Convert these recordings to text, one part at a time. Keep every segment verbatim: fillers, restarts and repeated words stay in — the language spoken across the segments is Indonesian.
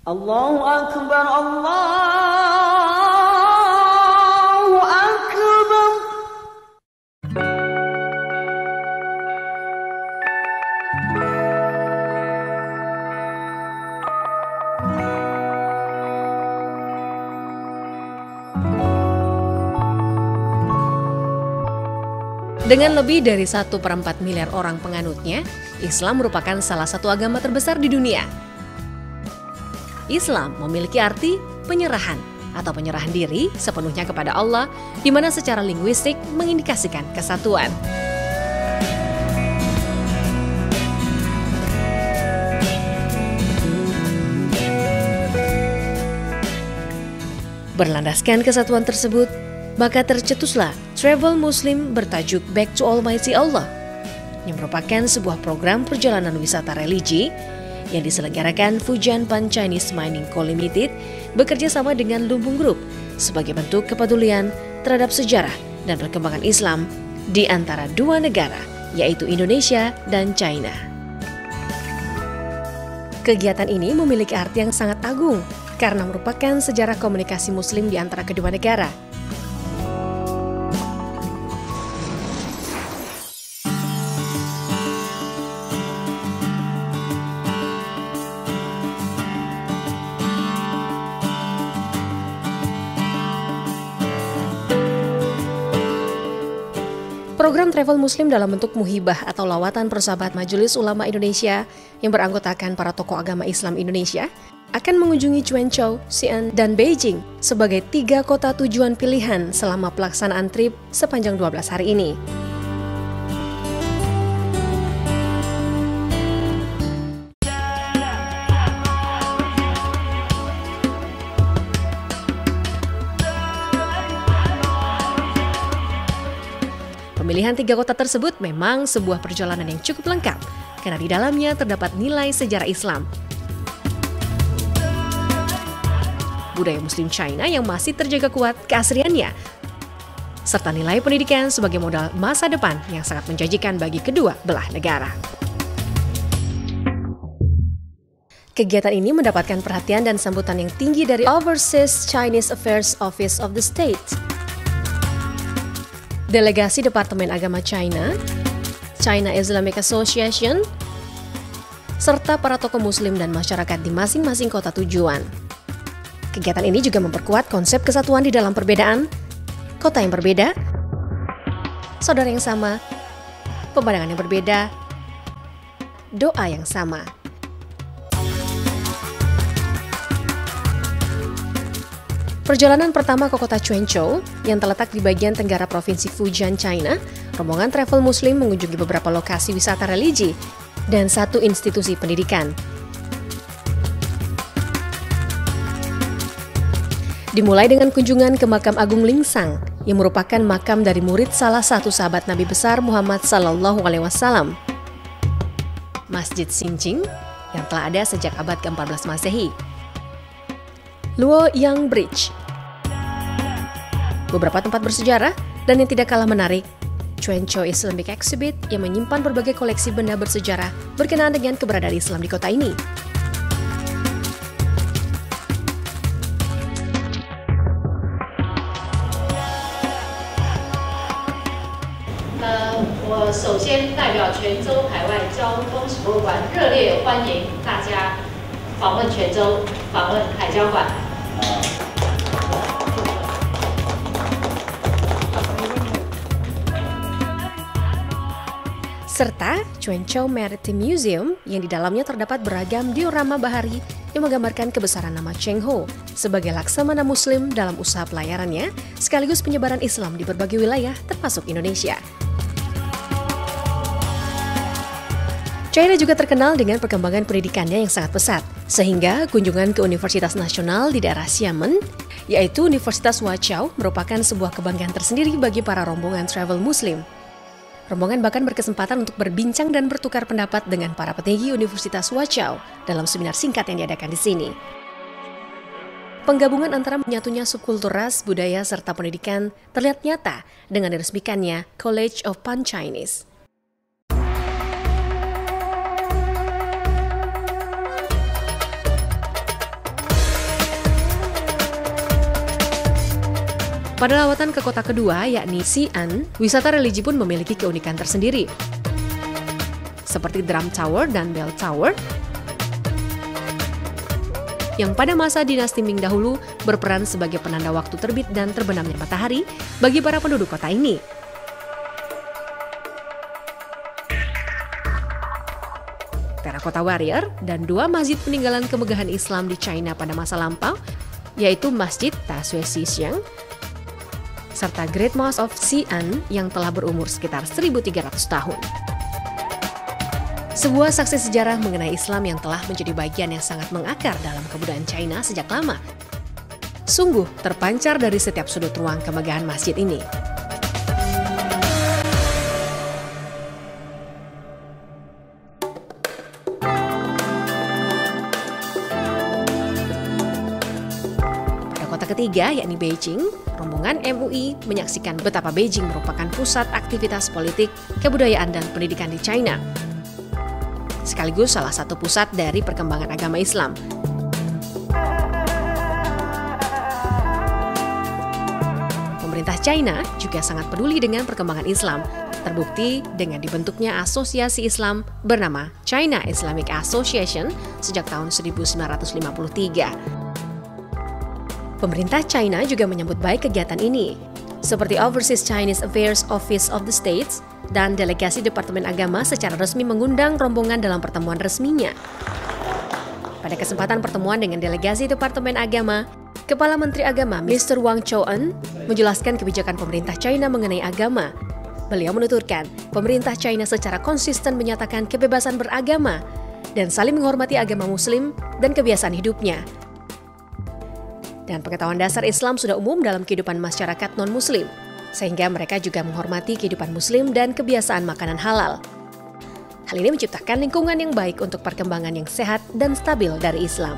Allahu Akbar, Allahu Akbar. Dengan lebih dari satu per empat miliar orang penganutnya, Islam merupakan salah satu agama terbesar di dunia. Islam memiliki arti penyerahan atau penyerahan diri sepenuhnya kepada Allah, di mana secara linguistik mengindikasikan kesatuan. Berlandaskan kesatuan tersebut, maka tercetuslah Travel Muslim bertajuk Back to Almighty Allah, yang merupakan sebuah program perjalanan wisata religi yang diselenggarakan Fujian Pan Chinese Mining Co Limited bekerja sama dengan Lumbung Group sebagai bentuk kepedulian terhadap sejarah dan perkembangan Islam di antara dua negara, yaitu Indonesia dan China. Kegiatan ini memiliki arti yang sangat agung karena merupakan sejarah komunikasi Muslim di antara kedua negara. Program Travel Muslim dalam bentuk muhibah atau lawatan persahabat Majelis Ulama Indonesia yang beranggotakan para tokoh agama Islam Indonesia akan mengunjungi Quanzhou, Xi'an, dan Beijing sebagai tiga kota tujuan pilihan selama pelaksanaan trip sepanjang dua belas hari ini. Pemilihan tiga kota tersebut memang sebuah perjalanan yang cukup lengkap, karena di dalamnya terdapat nilai sejarah Islam, budaya Muslim China yang masih terjaga kuat keasriannya, serta nilai pendidikan sebagai modal masa depan yang sangat menjanjikan bagi kedua belah negara. Kegiatan ini mendapatkan perhatian dan sambutan yang tinggi dari Overseas Chinese Affairs Office of the State, Delegasi Departemen Agama China, China Islamic Association, serta para tokoh Muslim dan masyarakat di masing-masing kota tujuan. Kegiatan ini juga memperkuat konsep kesatuan di dalam perbedaan, kota yang berbeda, saudara yang sama, pemandangan yang berbeda, doa yang sama. Perjalanan pertama ke kota Quanzhou yang terletak di bagian tenggara provinsi Fujian, China, rombongan Travel Muslim mengunjungi beberapa lokasi wisata religi dan satu institusi pendidikan. Dimulai dengan kunjungan ke makam Agung Lingsang yang merupakan makam dari murid salah satu sahabat Nabi besar Muhammad Sallallahu Alaihi Wasallam, Masjid Xinjing yang telah ada sejak abad ke empat belas Masehi. Luoyang Bridge, beberapa tempat bersejarah, dan yang tidak kalah menarik, Quanzhou Islamic Exhibit yang menyimpan berbagai koleksi benda bersejarah berkenaan dengan keberadaan Islam di kota ini. Uh, 首先代表泉州海外交通史博物馆热烈欢迎大家访问泉州，访问海交馆。 Serta Quanzhou Maritime Museum yang di dalamnya terdapat beragam diorama bahari yang menggambarkan kebesaran nama Cheng Ho sebagai laksamana Muslim dalam usaha pelayarannya sekaligus penyebaran Islam di berbagai wilayah termasuk Indonesia. China juga terkenal dengan perkembangan pendidikannya yang sangat pesat, sehingga kunjungan ke Universitas Nasional di daerah Xiamen, yaitu Universitas Huaqiao, merupakan sebuah kebanggaan tersendiri bagi para rombongan travel Muslim. Rombongan bahkan berkesempatan untuk berbincang dan bertukar pendapat dengan para petinggi Universitas Huaqiao dalam seminar singkat yang diadakan di sini. Penggabungan antara menyatunya subkultur ras, budaya, serta pendidikan terlihat nyata dengan diresmikannya College of Pan Chinese. Pada lawatan ke kota kedua, yakni Xi'an, wisata religi pun memiliki keunikan tersendiri. Seperti Drum Tower dan Bell Tower, yang pada masa dinasti Ming dahulu berperan sebagai penanda waktu terbit dan terbenamnya matahari bagi para penduduk kota ini. Terracotta Warrior dan dua masjid peninggalan kemegahan Islam di China pada masa lampau, yaitu Masjid Ta Sui Xiang serta Great Mosque of Xi'an yang telah berumur sekitar seribu tiga ratus tahun. Sebuah saksi sejarah mengenai Islam yang telah menjadi bagian yang sangat mengakar dalam kebudayaan China sejak lama. Sungguh terpancar dari setiap sudut ruang kemegahan masjid ini. Pada kota ketiga, yakni Beijing, rombongan M U I menyaksikan betapa Beijing merupakan pusat aktivitas politik, kebudayaan, dan pendidikan di China, sekaligus salah satu pusat dari perkembangan agama Islam. Pemerintah China juga sangat peduli dengan perkembangan Islam, terbukti dengan dibentuknya asosiasi Islam bernama China Islamic Association sejak tahun seribu sembilan ratus lima puluh tiga. Pemerintah China juga menyambut baik kegiatan ini, seperti Overseas Chinese Affairs Office of the States dan delegasi Departemen Agama secara resmi mengundang rombongan dalam pertemuan resminya. Pada kesempatan pertemuan dengan delegasi Departemen Agama, Kepala Menteri Agama mister Wang Chou-en menjelaskan kebijakan pemerintah China mengenai agama. Beliau menuturkan, pemerintah China secara konsisten menyatakan kebebasan beragama dan saling menghormati agama Muslim dan kebiasaan hidupnya. Dan pengetahuan dasar Islam sudah umum dalam kehidupan masyarakat non-Muslim, sehingga mereka juga menghormati kehidupan Muslim dan kebiasaan makanan halal. Hal ini menciptakan lingkungan yang baik untuk perkembangan yang sehat dan stabil dari Islam.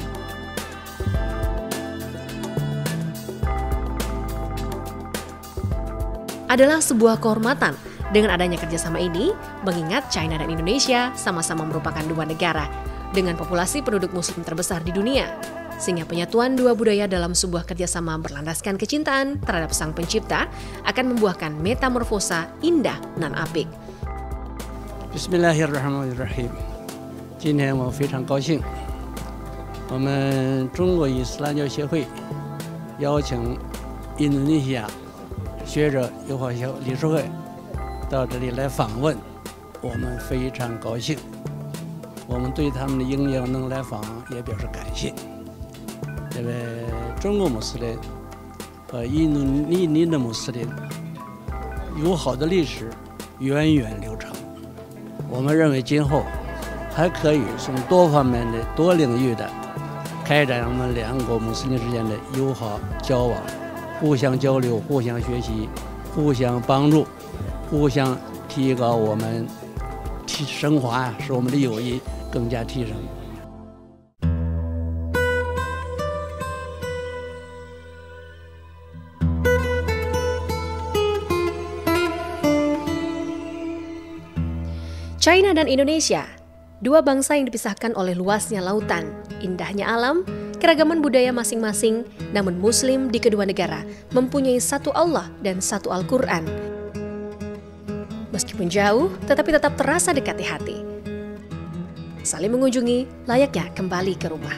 Adalah sebuah kehormatan dengan adanya kerjasama ini, mengingat China dan Indonesia sama-sama merupakan dua negara dengan populasi penduduk Muslim terbesar di dunia, sehingga penyatuan dua budaya dalam sebuah kerjasama berlandaskan kecintaan terhadap Sang Pencipta akan membuahkan metamorfosa indah nan apik. Bismillahirrahmanirrahim. 今天我非常高兴，我们中国伊斯兰教协会邀请印度尼西亚学者友好协理事会到这里来访问，我们非常高兴。我们对他们的应邀能来访也表示感谢。 因为中国穆斯林和印度尼尼的穆斯林友好的历史源远流长，我们认为今后还可以从多方面的、多领域的开展我们两国穆斯林之间的友好交往，互相交流、互相学习、互相帮助、互相提高我们提升华啊，使我们的友谊更加提升。 China dan Indonesia, dua bangsa yang dipisahkan oleh luasnya lautan, indahnya alam, keragaman budaya masing-masing, namun Muslim di kedua negara mempunyai satu Allah dan satu Al-Quran. Meskipun jauh, tetapi tetap terasa dekat di hati. Saling mengunjungi, layaknya kembali ke rumah.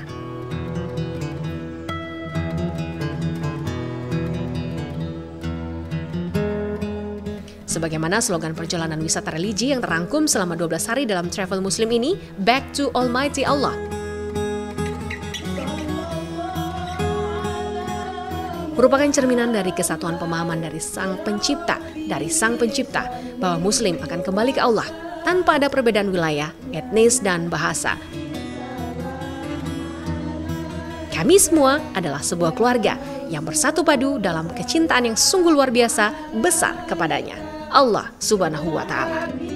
Sebagaimana slogan perjalanan wisata religi yang terangkum selama dua belas hari dalam Travel Muslim ini, Back to Almighty Allah. Merupakan cerminan dari kesatuan pemahaman dari Sang Pencipta, dari Sang Pencipta, bahwa Muslim akan kembali ke Allah tanpa ada perbedaan wilayah, etnis, dan bahasa. Kami semua adalah sebuah keluarga yang bersatu padu dalam kecintaan yang sungguh luar biasa besar kepadanya, Allah Subhanahu wa Ta'ala.